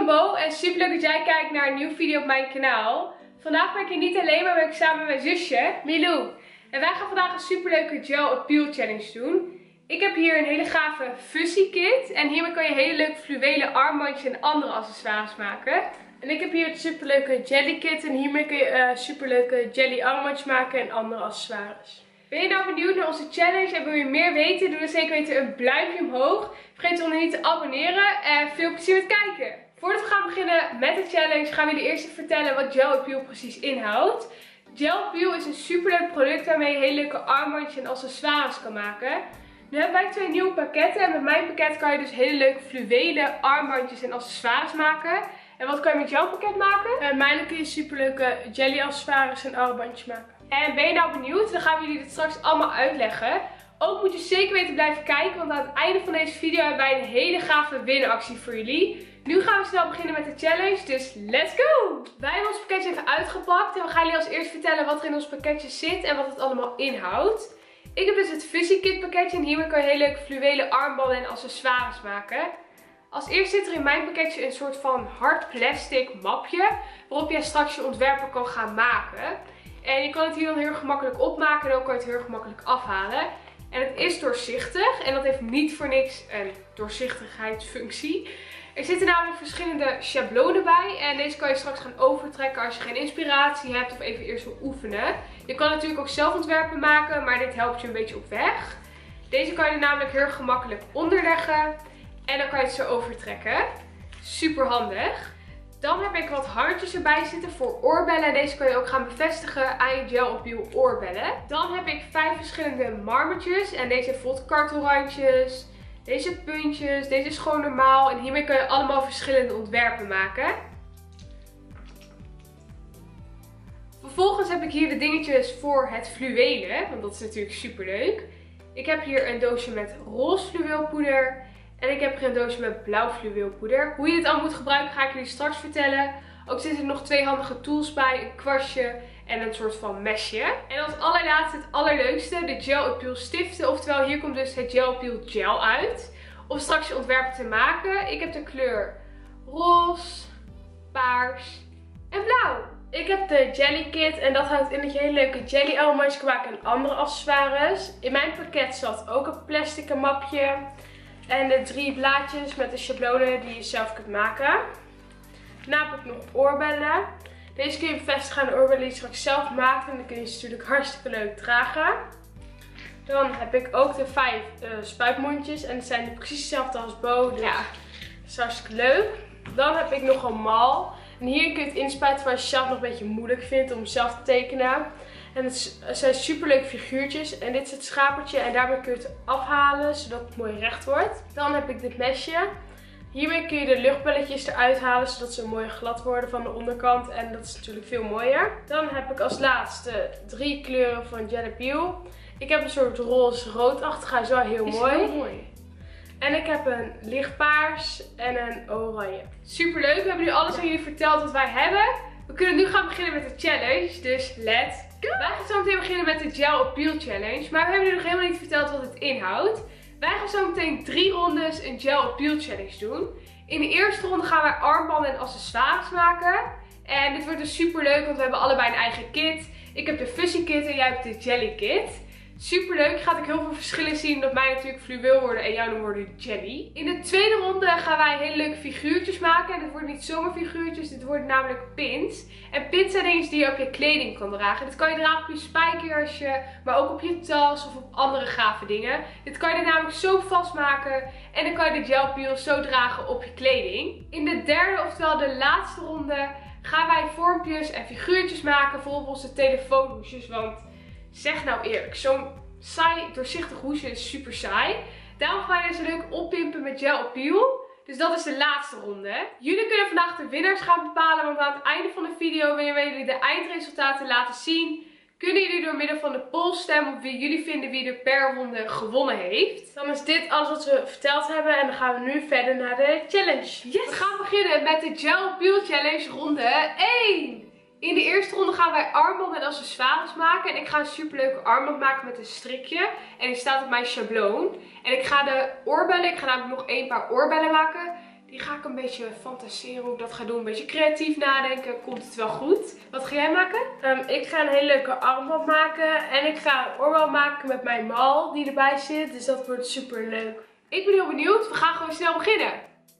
ben Bo en super leuk dat jij kijkt naar een nieuwe video op mijn kanaal. Vandaag ben ik hier niet alleen, maar ben ik samen met mijn zusje, Milou. En wij gaan vandaag een super leuke Gel Appeal Challenge doen. Ik heb hier een hele gave Fuzzy kit en hiermee kan je hele leuke fluwelen armbandjes en andere accessoires maken. En ik heb hier het super leuke Jelly kit en hiermee kun je super leuke jelly armbandjes maken en andere accessoires. Ben je nou benieuwd naar onze challenge en wil je meer weten? Doe dan zeker weten een duimpje omhoog. Vergeet je niet te abonneren en veel plezier met kijken. Voordat we gaan beginnen met de challenge gaan we jullie eerst even vertellen wat Gel Appeal precies inhoudt. Gel Appeal is een superleuk product waarmee je hele leuke armbandjes en accessoires kan maken. Nu hebben wij 2 nieuwe pakketten en met mijn pakket kan je dus hele leuke fluwelen armbandjes en accessoires maken. En wat kan je met jouw pakket maken? Met mijn kun je superleuke jelly accessoires en armbandjes maken. En ben je nou benieuwd? Dan gaan we jullie dit straks allemaal uitleggen. Ook moet je zeker weten blijven kijken, want aan het einde van deze video hebben wij een hele gave winactie voor jullie. Nu gaan we snel beginnen met de challenge, dus let's go! Wij hebben ons pakketje even uitgepakt en we gaan jullie als eerst vertellen wat er in ons pakketje zit en wat het allemaal inhoudt. Ik heb dus het Fuzzy Kit pakketje en hiermee kan je hele leuke fluwelen armbanden en accessoires maken. Als eerst zit er in mijn pakketje een soort van hard plastic mapje waarop jij straks je ontwerpen kan gaan maken. En je kan het hier dan heel gemakkelijk opmaken en ook kan je het heel gemakkelijk afhalen. En het is doorzichtig en dat heeft niet voor niks een doorzichtigheidsfunctie. Er zitten namelijk verschillende schablonen bij en deze kan je straks gaan overtrekken als je geen inspiratie hebt of even eerst wil oefenen. Je kan natuurlijk ook zelf ontwerpen maken, maar dit helpt je een beetje op weg. Deze kan je namelijk heel gemakkelijk onderleggen en dan kan je het zo overtrekken. Super handig. Dan heb ik wat handjes erbij zitten voor oorbellen. En deze kan je ook gaan bevestigen aan je Gel Appeal oorbellen. Dan heb ik 5 verschillende marmertjes. En deze heeft bijvoorbeeld kartelrandjes. Deze puntjes. Deze is gewoon normaal. En hiermee kan je allemaal verschillende ontwerpen maken. Vervolgens heb ik hier de dingetjes voor het fluwelen. Want dat is natuurlijk super leuk. Ik heb hier een doosje met roze fluweelpoeder. En ik heb er een doosje met blauw fluweelpoeder. Hoe je dit allemaal moet gebruiken ga ik jullie straks vertellen. Ook zitten er nog 2 handige tools bij. Een kwastje en een soort van mesje. En als allerlaatste het allerleukste. De Gel Appeal stiften. Oftewel hier komt dus het Gel Appeal gel uit. Om straks je ontwerpen te maken. Ik heb de kleur roze, paars en blauw. Ik heb de Jelly Kit en dat houdt in dat je hele leuke jelly armbandjes kan maken en andere accessoires. In mijn pakket zat ook een plastic mapje. En de 3 blaadjes met de schablonen die je zelf kunt maken. Daarna heb ik nog oorbellen. Deze kun je bevestigen aan de oorbellen die je straks zelf maakt. En dan kun je ze natuurlijk hartstikke leuk dragen. Dan heb ik ook de 5 spuitmondjes. En die zijn precies hetzelfde als Bo. Dus ja, dat is hartstikke leuk. Dan heb ik nog een mal. En hier kun je het inspuiten waar je zelf nog een beetje moeilijk vindt om zelf te tekenen. En het zijn super leuke figuurtjes. En dit is het schapertje en daarmee kun je het afhalen zodat het mooi recht wordt. Dan heb ik dit mesje. Hiermee kun je de luchtbelletjes eruit halen zodat ze mooi glad worden van de onderkant. En dat is natuurlijk veel mooier. Dan heb ik als laatste 3 kleuren van Gel Appeal. Ik heb een soort roze-roodachtige, hij is wel heel mooi. Heel mooi. En ik heb een lichtpaars en een oranje. Super leuk, we hebben nu alles aan jullie verteld wat wij hebben. We kunnen nu gaan beginnen met de challenge, dus let's go! Wij gaan zo meteen beginnen met de Gel Appeal Challenge, maar we hebben jullie nog helemaal niet verteld wat het inhoudt. Wij gaan zo meteen 3 rondes een Gel Appeal Challenge doen. In de eerste ronde gaan wij armbanden en accessoires maken. En dit wordt dus super leuk, want we hebben allebei een eigen kit. Ik heb de Fuzzy Kit en jij hebt de Jelly Kit. Super leuk, je gaat ook heel veel verschillen zien dat mij natuurlijk fluweel worden en jou dan worden jelly. In de tweede ronde gaan wij hele leuke figuurtjes maken. En dit worden niet zomaar figuurtjes, dit worden namelijk pins. En pins zijn dingen die je op je kleding kan dragen. Dit kan je dragen op je spijkersje, maar ook op je tas of op andere gave dingen. Dit kan je er namelijk zo vastmaken en dan kan je de Gel Appeal zo dragen op je kleding. In de derde, oftewel de laatste ronde, gaan wij vormpjes en figuurtjes maken voor op onze telefoonhoesjes, want zeg nou eerlijk, zo'n saai, doorzichtig hoesje is super saai. Daarom gaan wij deze leuk oppimpen met Gel Appeal. Dus dat is de laatste ronde. Jullie kunnen vandaag de winnaars gaan bepalen, want aan het einde van de video, wanneer wij jullie de eindresultaten laten zien, kunnen jullie door middel van de poll stemmen op wie jullie vinden wie er per ronde gewonnen heeft. Dan is dit alles wat we verteld hebben en dan gaan we nu verder naar de challenge. Yes! We gaan beginnen met de Gel Appeal Challenge ronde 1. In de eerste ronde gaan wij armbanden en accessoires maken. En ik ga een superleuke armband maken met een strikje. En die staat op mijn schabloon. En ik ga de oorbellen, ik ga namelijk nog 1 paar oorbellen maken. Die ga ik een beetje fantaseren hoe ik dat ga doen. Een beetje creatief nadenken. Komt het wel goed? Wat ga jij maken? Ik ga een hele leuke armband maken. En ik ga een oorbel maken met mijn mal die erbij zit. Dus dat wordt super leuk. Ik ben heel benieuwd. We gaan gewoon snel beginnen.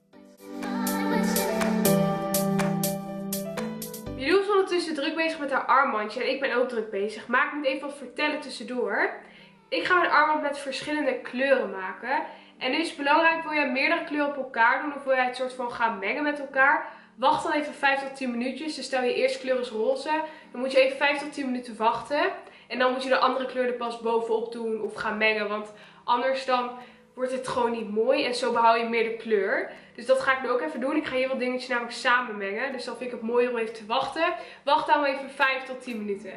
Milou is ondertussen druk bezig met haar armbandje. En ik ben ook druk bezig. Maar ik moet even wat vertellen tussendoor. Ik ga mijn armband met verschillende kleuren maken. En nu is het belangrijk, wil jij meerdere kleuren op elkaar doen of wil jij het soort van gaan mengen met elkaar? Wacht dan even 5 tot 10 minuutjes. Dus stel je eerste kleur is roze. Dan moet je even 5 tot 10 minuten wachten. En dan moet je de andere kleur er pas bovenop doen of gaan mengen. Want anders dan wordt het gewoon niet mooi. En zo behoud je meer de kleur. Dus dat ga ik nu ook even doen. Ik ga hier wat dingetjes namelijk samen mengen. Dus dan vind ik het mooier om even te wachten. Wacht dan even 5 tot 10 minuten.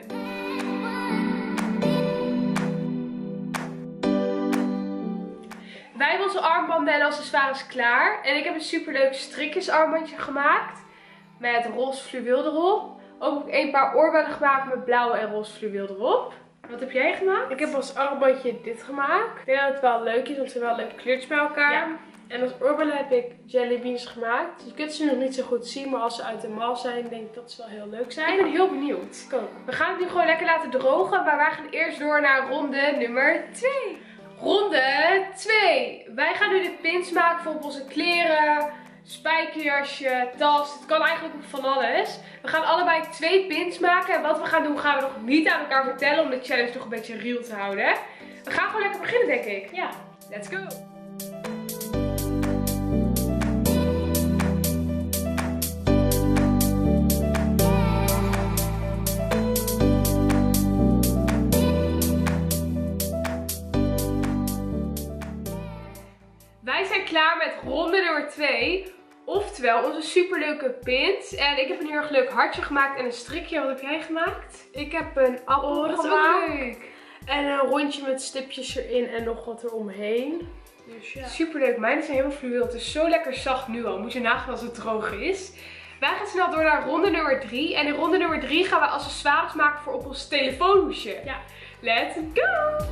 Wij hebben onze armbanden en accessoires klaar. En ik heb een superleuk strikjesarmbandje gemaakt. Met roze fluweel erop. Ook een paar oorbellen gemaakt met blauwe en roze fluweel erop. Wat heb jij gemaakt? Ik heb als armbandje dit gemaakt. Ik denk dat het wel leuk is, want ze hebben wel leuke kleurtjes bij elkaar. Ja. En als oorbellen heb ik jellybeans gemaakt. Je kunt ze nog niet zo goed zien, maar als ze uit de mal zijn, denk ik dat ze wel heel leuk zijn. Ik ben heel benieuwd. Kom. We gaan het nu gewoon lekker laten drogen, maar wij gaan eerst door naar ronde nummer 2. Ronde 2. Wij gaan nu de pins maken voor op onze kleren, spijkerjasje, tas. Het kan eigenlijk van alles. We gaan allebei 2 pins maken. En wat we gaan doen gaan we nog niet aan elkaar vertellen om de challenge nog een beetje real te houden. We gaan gewoon lekker beginnen, denk ik. Ja. Let's go. Wij zijn klaar met ronde nummer 2. Oftewel onze superleuke pins. En ik heb een heel erg leuk hartje gemaakt en een strikje. Wat heb jij gemaakt? Ik heb een appel dat is gemaakt. ook leuk. En een rondje met stipjes erin en nog wat eromheen. Dus ja. Superleuk. Mijn zijn helemaal fluweel. Het is zo lekker zacht nu al. Moet je nagaan als het droog is. Wij gaan snel door naar ronde nummer 3. En in ronde nummer 3 gaan we accessoires maken voor op ons telefoonhoesje. Ja. Let's go!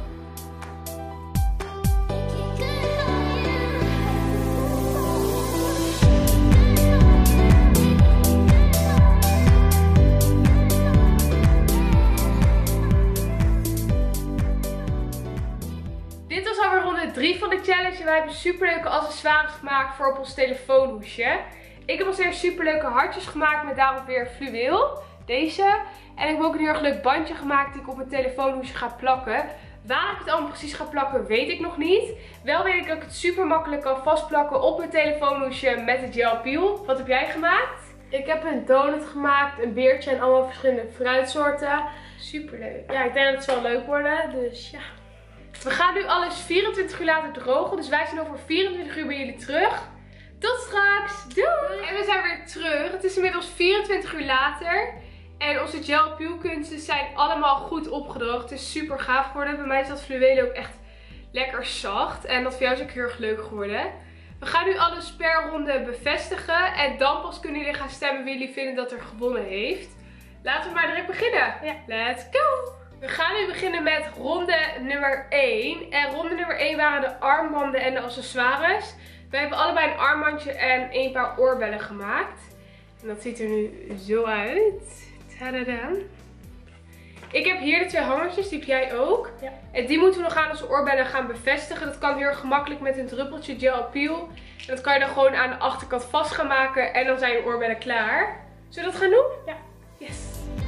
Dit was alweer ronde 3 van de challenge. Wij hebben superleuke accessoires gemaakt voor op ons telefoonhoesje. Ik heb als eerst superleuke hartjes gemaakt met daarop weer fluweel. Deze. En ik heb ook een heel erg leuk bandje gemaakt die ik op mijn telefoonhoesje ga plakken. Waar ik het allemaal precies ga plakken weet ik nog niet. Wel weet ik dat ik het super makkelijk kan vastplakken op mijn telefoonhoesje met de gel peel. Wat heb jij gemaakt? Ik heb een donut gemaakt, een beertje en allemaal verschillende fruitsoorten. Superleuk. Ja, ik denk dat het zal leuk worden. Dus ja. We gaan nu alles 24 uur laten drogen. Dus wij zijn over 24 uur bij jullie terug. Tot straks. Doei! En we zijn weer terug. Het is inmiddels 24 uur later. En onze gel peelkunsten zijn allemaal goed opgedroogd. Het is super gaaf geworden. Bij mij is dat fluweel ook echt lekker zacht. En dat voor jou is ook heel erg leuk geworden. We gaan nu alles per ronde bevestigen. En dan pas kunnen jullie gaan stemmen wie jullie vinden dat er gewonnen heeft. Laten we maar direct beginnen. Ja. Let's go! We gaan nu beginnen met ronde nummer 1. En ronde nummer 1 waren de armbanden en de accessoires. We hebben allebei een armbandje en een paar oorbellen gemaakt. En dat ziet er nu zo uit. Tadada. Ik heb hier de 2 hangertjes, die heb jij ook. Ja. En die moeten we nog aan onze oorbellen gaan bevestigen. Dat kan heel erg gemakkelijk met een druppeltje gel peel. En dat kan je dan gewoon aan de achterkant vast gaan maken. En dan zijn je oorbellen klaar. Zullen we dat gaan doen? Ja. Yes.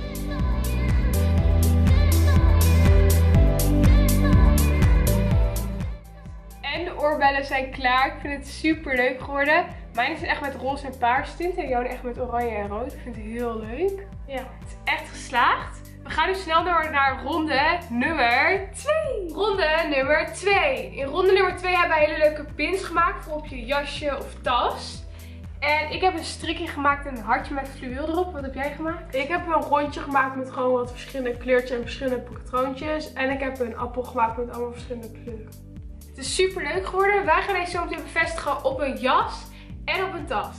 En de oorbellen zijn klaar. Ik vind het super leuk geworden. Mijn zijn echt met roze en paars tint. En jouw echt met oranje en rood. Ik vind het heel leuk. Ja. Het is echt geslaagd. We gaan nu snel door naar ronde nummer 2. Ronde nummer 2. In ronde nummer 2 hebben we hele leuke pins gemaakt voor op je jasje of tas. En ik heb een strikje gemaakt en een hartje met fluweel erop. Wat heb jij gemaakt? Ik heb een rondje gemaakt met gewoon wat verschillende kleurtjes en verschillende patroontjes. En ik heb een appel gemaakt met allemaal verschillende kleuren. Het is super leuk geworden. Wij gaan deze zo meteen bevestigen op een jas en op een tas.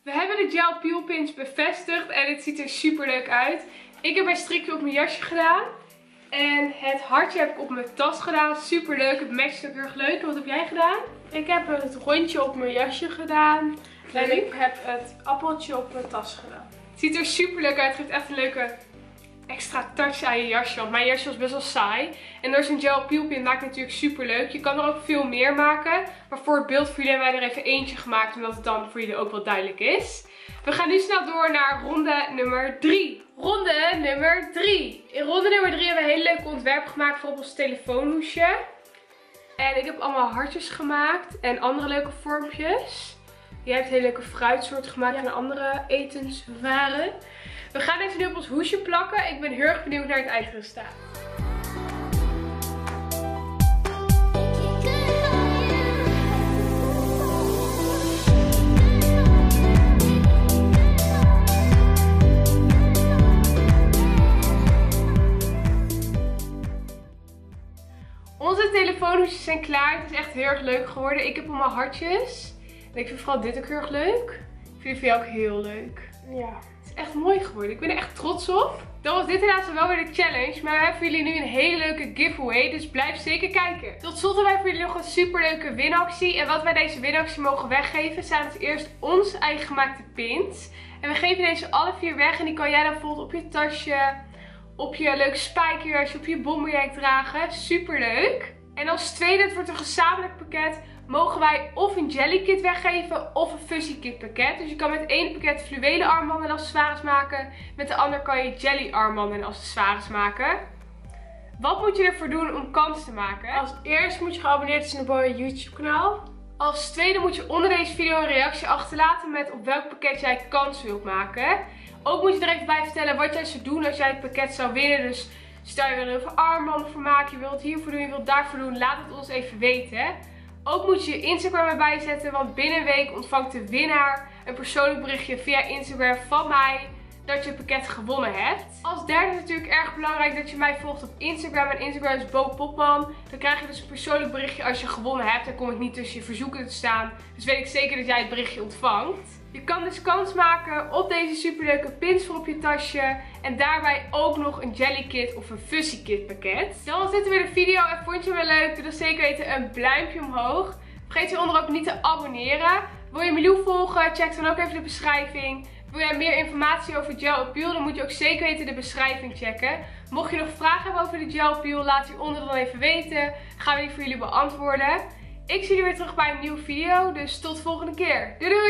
We hebben de gel peel pins bevestigd en het ziet er super leuk uit. Ik heb mijn strikje op mijn jasje gedaan. En het hartje heb ik op mijn tas gedaan. Super leuk. Het matcht ook heel erg leuk. Wat heb jij gedaan? Ik heb het rondje op mijn jasje gedaan. Leuk. En ik heb het appeltje op mijn tas gedaan. Het ziet er super leuk uit. Het geeft echt een leuke extra touch aan je jasje. Want mijn jasje was best wel saai. En door zo'n gel peel pin maakt het natuurlijk super leuk. Je kan er ook veel meer maken. Maar voor het beeld voor jullie hebben wij er even eentje gemaakt. Omdat het dan voor jullie ook wel duidelijk is. We gaan nu snel door naar ronde nummer 3. Ronde nummer 3. In ronde nummer 3 hebben we een hele leuke ontwerp gemaakt voor op ons telefoonhoesje. En ik heb allemaal hartjes gemaakt en andere leuke vormpjes. Jij hebt een hele leuke fruitsoort gemaakt en andere etenswaren. We gaan deze nu op ons hoesje plakken. Ik ben heel erg benieuwd naar het eindresultaat. Onze telefoonhoesjes zijn klaar. Het is echt heel erg leuk geworden. Ik heb allemaal hartjes. En ik vind vooral dit ook heel erg leuk. Ik vind het voor jou ook heel leuk. Ja. Het is echt mooi geworden. Ik ben er echt trots op. Dan was dit helaas wel weer de challenge. Maar we hebben voor jullie nu een hele leuke giveaway. Dus blijf zeker kijken. Tot slot hebben wij voor jullie nog een super leuke winactie. En wat wij deze winactie mogen weggeven zijn als eerst ons eigen gemaakte pins. En we geven deze alle 4 weg. En die kan jij dan bijvoorbeeld op je tasje, op je leuke spijkerjasje, op je bomberjack dragen. Super leuk. En als tweede, het wordt een gezamenlijk pakket, mogen wij of een jelly kit weggeven of een fuzzy kit pakket. Dus je kan met één pakket fluwelen armbanden en accessoires maken. Met de ander kan je jelly armbanden en accessoires maken. Wat moet je ervoor doen om kans te maken? Als eerst moet je geabonneerd zijn op mijn YouTube kanaal. Als tweede moet je onder deze video een reactie achterlaten met op welk pakket jij kans wilt maken. Ook moet je er even bij vertellen wat jij zou doen als jij het pakket zou winnen. Dus stel je wil er heel veel armbanden voor maken, je wilt het hiervoor doen, je wilt het daarvoor doen, laat het ons even weten. Ook moet je je Instagram erbij zetten, want binnen een week ontvangt de winnaar een persoonlijk berichtje via Instagram van mij dat je het pakket gewonnen hebt. Als derde is het natuurlijk erg belangrijk dat je mij volgt op Instagram. En Instagram is Bo Popman. Dan krijg je dus een persoonlijk berichtje als je gewonnen hebt. Dan kom ik niet tussen je verzoeken te staan. Dus weet ik zeker dat jij het berichtje ontvangt. Je kan dus kans maken op deze superleuke pins voor op je tasje. En daarbij ook nog een jelly kit of een fuzzy kit pakket. Dan was dit weer de video en vond je hem wel leuk? Doe dan zeker weten een pluimpje omhoog. Vergeet hieronder ook niet te abonneren. Wil je Milou volgen? Check dan ook even de beschrijving. Wil jij meer informatie over gel peel? Dan moet je ook zeker weten de beschrijving checken. Mocht je nog vragen hebben over de gel peel, laat hieronder dan even weten. Gaan we die voor jullie beantwoorden. Ik zie jullie weer terug bij een nieuwe video. Dus tot de volgende keer. Doei doei!